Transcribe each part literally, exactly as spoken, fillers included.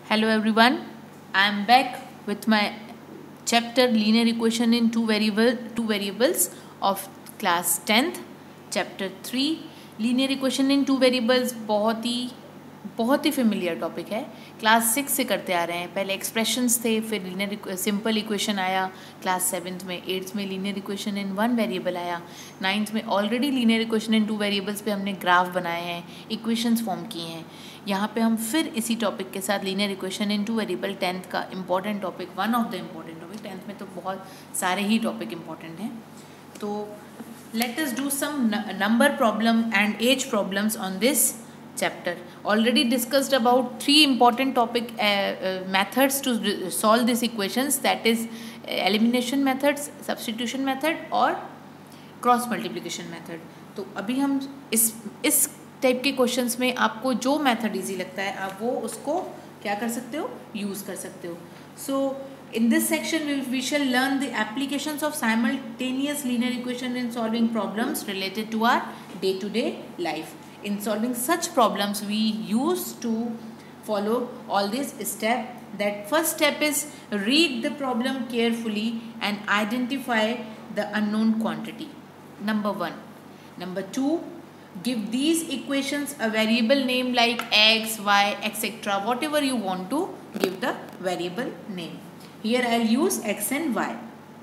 Hello everyone, I am back with my chapter linear equation in two variable two variables of class tenth, chapter three. linear equation in two variables बहुत ही बहुत ही familiar topic है, class six से करते आ रहे हैं. पहले एक्सप्रेशंस थे, फिर लीनियर सिंपल इक्वेशन आया क्लास सेवन्थ में, एट्थ में linear equation in one variable आया, नाइन्थ में already linear equation in two variables पे हमने ग्राफ बनाए हैं, इक्वेशंस फॉर्म किए हैं. यहाँ पे हम फिर इसी टॉपिक के साथ linear equation in two variable tenth का important topic, one of the important topic, tenth में तो बहुत सारे ही टॉपिक इंपॉर्टेंट हैं. तो let us do some number problem and age problems on this chapter. Already discussed about three important topic uh, uh, methods to solve these equations, that is elimination methods, substitution method और cross multiplication method. तो अभी हम इस इस type के questions में आपको जो मेथड इजी लगता है आप वो उसको क्या कर सकते हो, यूज़ कर सकते हो. So in this section we, we shall learn the applications of simultaneous linear equation in solving problems related to our day to day life. In solving such problems we used to follow all these steps. That first step is read the problem carefully and identify the unknown quantity, number one. Number two, give these equations a variable name like x, y, etc. Whatever you want to give the variable name. Here I will use x and y.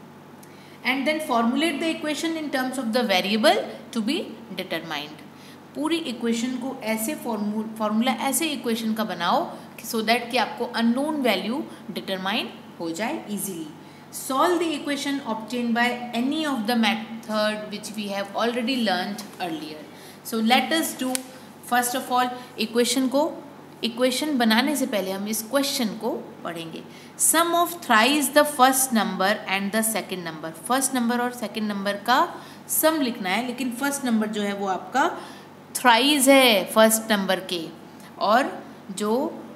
And then formulate the equation in terms of the variable to be determined. पूरी equation को ऐसे formula ऐसे equation का बनाओ so that कि आपको unknown value determine हो जाए easily. Solve the equation obtained by any of the method which we have already learned earlier. So let us do first of all equation को equation बनाने से पहले हम इस क्वेश्चन को पढ़ेंगे. Sum of thrice the first number and the second number. First number और second number का सम लिखना है, लेकिन फर्स्ट नंबर जो है वो आपका थ्राइस है फर्स्ट नंबर के, और जो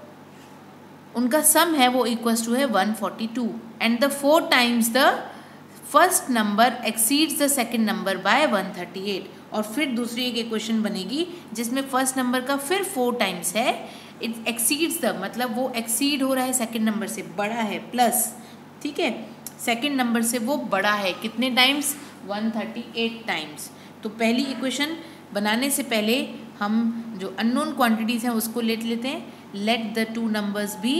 उनका सम है वो इक्वल्स टू है one forty two. And the four times the first number exceeds the second number by one thirty eight. और फिर दूसरी एक इक्वेशन बनेगी जिसमें फर्स्ट नंबर का फिर फोर टाइम्स है, इट एक्सीड्स द मतलब वो एक्सीड हो रहा है सेकंड नंबर से, बड़ा है प्लस, ठीक है, सेकंड नंबर से वो बड़ा है कितने times, one thirty eight times. तो पहली इक्वेशन बनाने से पहले हम जो अननोन क्वांटिटीज हैं उसको लेट लेते हैं. Let the two numbers be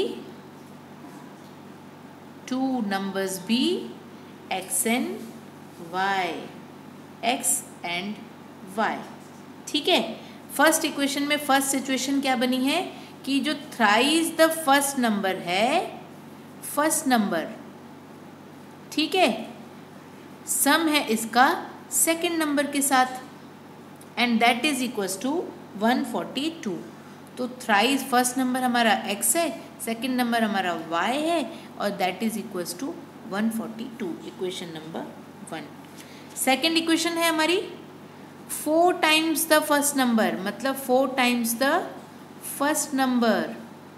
two numbers be x and y, x and y, ठीक है. फर्स्ट इक्वेशन में फर्स्ट सिचुएशन क्या बनी है कि जो थ्राइस द फर्स्ट नंबर है, फर्स्ट नंबर, ठीक है, सम है इसका सेकंड नंबर के साथ, and that is equals to one forty two. तो थ्राइस फर्स्ट नंबर हमारा x है, सेकंड नंबर हमारा y है, और that is equals to one forty two. Equation number one. Second equation है हमारी four times the first number, मतलब four times the first number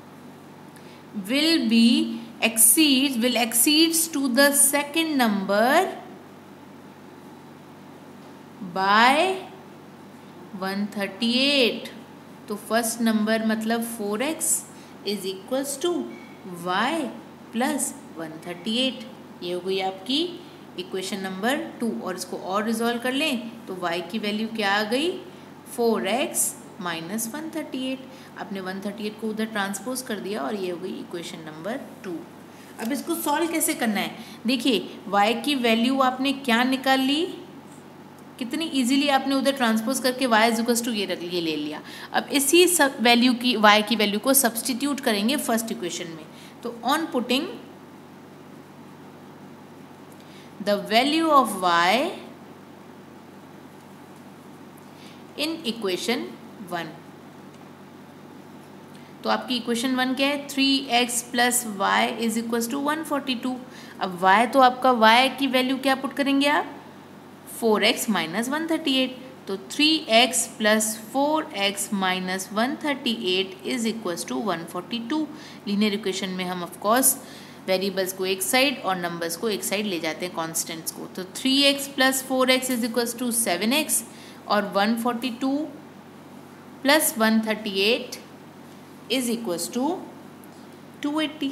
will be exceeds will exceeds to the second number by one thirty eight. तो first number मतलब four x is equals to y plus one thirty eight. ये हो गई आपकी equation number to. और इसको और resolve कर लें तो y की वैल्यू क्या आ गई, four x minus one thirty eight. आपने वन थर्टी एट को उधर ट्रांसपोज कर दिया और ये हो गई इक्वेशन नंबर टू. अब इसको सॉल्व कैसे करना है, देखिए y की वैल्यू आपने क्या निकाल ली, कितनी इजीली आपने उधर ट्रांसपोज करके y इज इक्वल्स टू ये रख लिए ले लिया. अब इसी सब वैल्यू की y की वैल्यू को सब्सटीट्यूट करेंगे फर्स्ट इक्वेशन में. तो on putting the value of y in equation one. तो आपकी इक्वेशन वन क्या है, three x plus y is equals to one forty two. अब y तो आपका y की वैल्यू क्या पुट करेंगे आप, four x minus one thirty eight. तो three x plus four x minus one thirty eight is equals to one forty two. Linear equation में हम ऑफकोर्स वेरिएबल्स को एक साइड और नंबर्स को एक साइड ले जाते हैं, कॉन्स्टेंट्स को. तो three x plus four x is equals to seven x, और one forty two plus one thirty eight is equals to two eighty.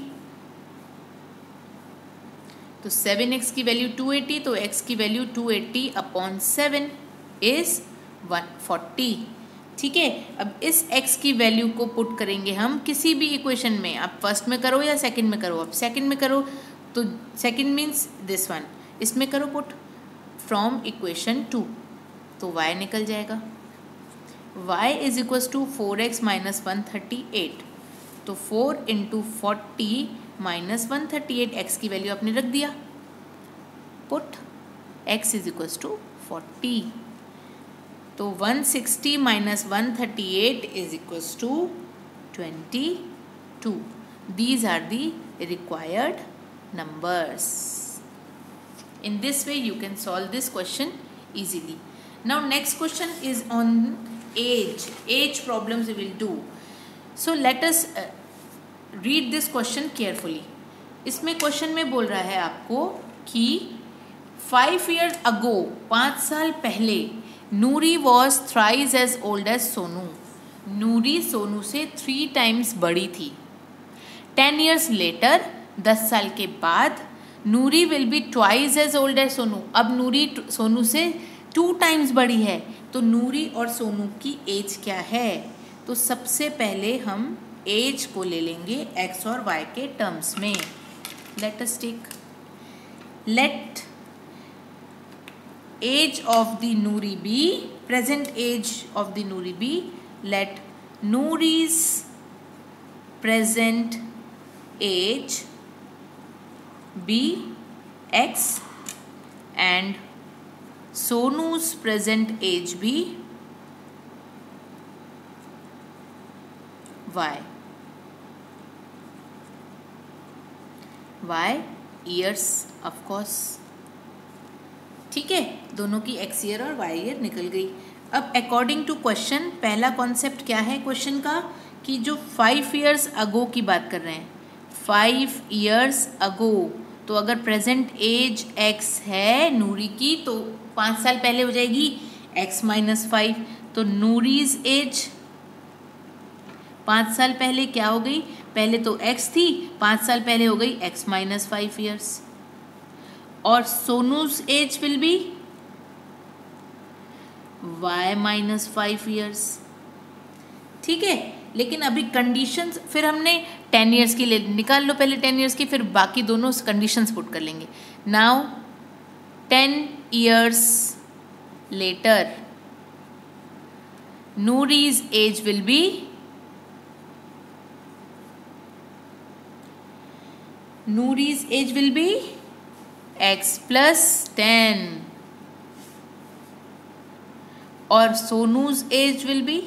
तो सेवन एक्स की वैल्यू टू एट्टी, तो x की value two eighty upon seven is one forty. ठीक है, अब इस x की वैल्यू को पुट करेंगे हम किसी भी इक्वेशन में, आप फर्स्ट में करो या सेकंड में करो। अब सेकंड में करो तो सेकंड मीन्स दिस वन, इसमें करो पुट फ्रॉम इक्वेशन टू, तो y निकल जाएगा। y is equal to four x minus one thirty eight, तो four into forty minus one thirty eight, x की वैल्यू आपने रख दिया, put x is equal to forty, तो one sixty minus one thirty eight is equal to twenty two. These are the required numbers. In this way you can solve this question easily. Now next question is on age. Age problems we will do. So let us uh, read this question carefully. इसमें question में बोल रहा है आपको कि five years अगो, पाँच साल पहले, Noori was thrice as old as Sonu, Noori Sonu से थ्री टाइम्स बड़ी थी। टेन ईयर्स लेटर, दस साल के बाद, Noori will be twice as old as Sonu, अब नूरी सोनू से टू टाइम्स बड़ी है, तो नूरी और सोनू की एज क्या है? तो सबसे पहले हम एज को ले लेंगे एक्स और वाई के टर्म्स में। Let us take, let age of the Noori be, present age of the Noori be, let Noori's present age be x and Sonu's present age be y. Y years of course, ठीक है, दोनों की x year और y year निकल गई। अब according to question, पहला concept क्या है क्वेश्चन का कि जो फाइव ईयर्स अगो की बात कर रहे हैं, फाइव ईयर्स अगो, तो अगर प्रेजेंट एज एक्स है नूरी की, तो पाँच साल पहले हो जाएगी एक्स माइनस फाइव, तो नूरीज एज पाँच साल पहले क्या हो गई? पहले तो एक्स थी, पाँच साल पहले हो गई एक्स माइनस फाइव ईयर्स, और Sonu's age will be y minus five years. ठीक है, लेकिन अभी कंडीशंस फिर हमने टेन ईयर्स की ले निकाल लो पहले टेन ईयर्स की, फिर बाकी दोनों कंडीशंस पुट कर लेंगे। Now ten years later Noori's age will be Noori's age will be x plus ten, और Sonu's age will be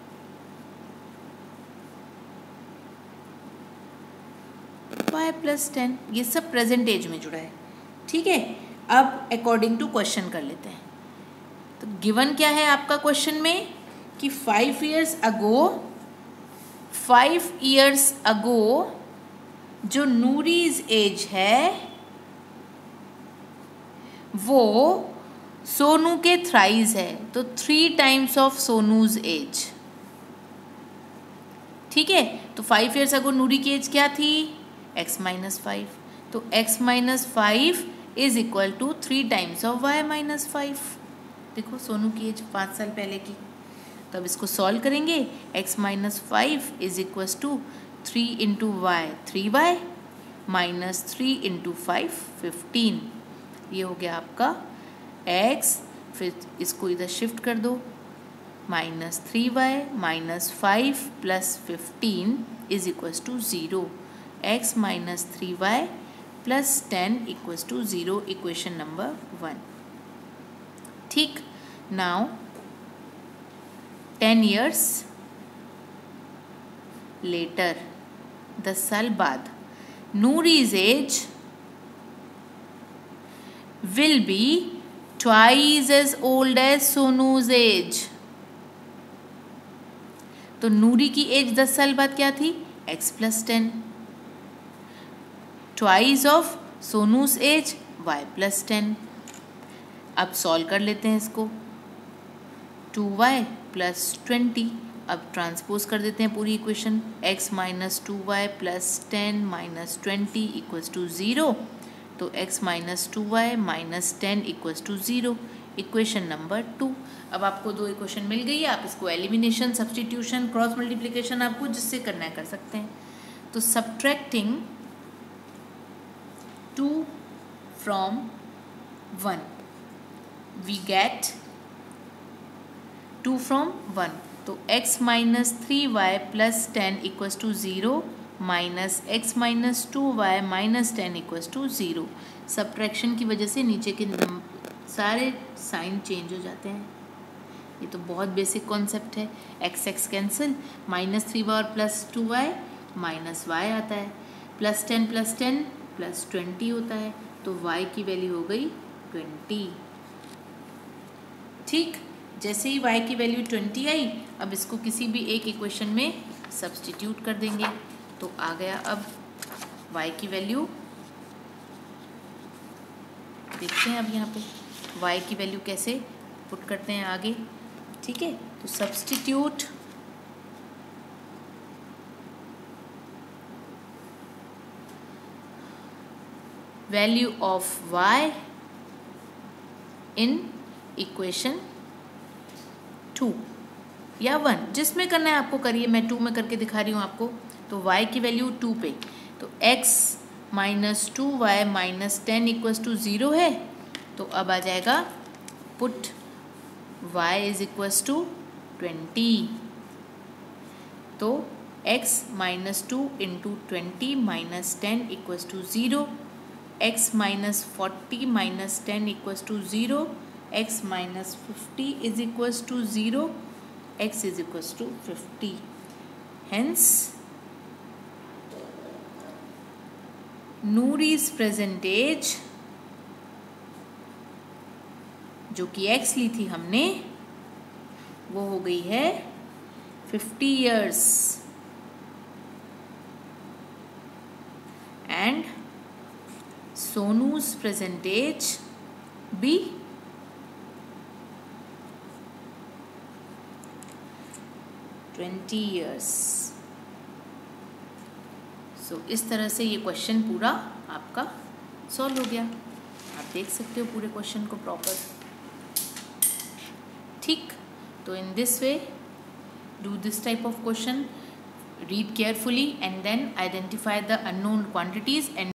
y plus ten. ये सब प्रेजेंट एज में जुड़ा है। ठीक है, अब अकॉर्डिंग टू क्वेश्चन कर लेते हैं। तो गिवन क्या है आपका क्वेश्चन में कि five years ago five years ago जो नूरीज एज है वो सोनू के थ्राइज है, तो three times of Sonu's age. ठीक है, तो फाइव ईयर्स अगो नूरी की एज क्या थी? एक्स माइनस फाइव, तो x minus five is equal to three times of y minus five. देखो सोनू की एज पाँच साल पहले की, तो अब इसको सॉल्व करेंगे। X minus five is equal to three into y, three y minus three into five, fifteen. ये हो गया आपका x, फिर इसको इधर शिफ्ट कर दो, minus three y minus five plus fifteen is equals to zero. X minus three y plus ten equals to zero, equation number one. ठीक, नाउ टेन ईयर्स लेटर, दस साल बाद, Noori's age will be twice as old as Sonu's age. तो नूरी की as दस साल बाद क्या थी? x plus ten, twice of Sonu's age y plus ten. अब सॉल्व कर लेते हैं इसको, टू वाई प्लस ट्वेंटी अब ट्रांसपोज कर देते हैं पूरी equation, x minus two y plus ten minus twenty equals to zero, तो x minus two y minus ten equals to zero, equation number two. अब आपको दो इक्वेशन मिल गई है, आप इसको एलिमिनेशन, सब्सटीट्यूशन, क्रॉस मल्टीप्लिकेशन आपको जिससे करना है कर सकते हैं। तो subtracting two from one we get two from one, तो x minus three y plus ten equals to zero minus x minus two y minus ten equals to zero. Subtraction की वजह से नीचे के सारे साइन चेंज हो जाते हैं। ये तो बहुत बेसिक कॉन्सेप्ट है। X x cancel, minus three y और plus two y minus y आता है, plus ten plus ten plus twenty होता है, तो y की वैल्यू हो गई ट्वेंटी। ठीक, जैसे ही y की वैल्यू ट्वेंटी आई, अब इसको किसी भी एक इक्वेशन में सब्सटीट्यूट कर देंगे, तो आ गया अब y की वैल्यू। देखते हैं अब यहाँ पे y की वैल्यू कैसे पुट करते हैं आगे। ठीक है, तो substitute value of y in equation two या वन, जिसमें करना है आपको करिए, मैं टू में करके दिखा रही हूँ आपको। तो y की वैल्यू टू पे, तो x minus two y minus ten equals to zero है, तो अब आ जाएगा put y is equals to twenty, तो x minus two into twenty minus ten equals to zero, x minus forty minus ten equals to zero, x minus fifty is equals to zero, x is equals to fifty. Hence Noori's present age, जो कि x ली थी हमने, वो हो गई है fifty years, and Sonu's present age भी twenty years. So इस तरह से ये क्वेश्चन पूरा आपका सॉल्व हो गया। आप देख सकते हो पूरे क्वेश्चन को प्रॉपर। ठीक, तो in this way do this type of question, read carefully and then identify the unknown quantities and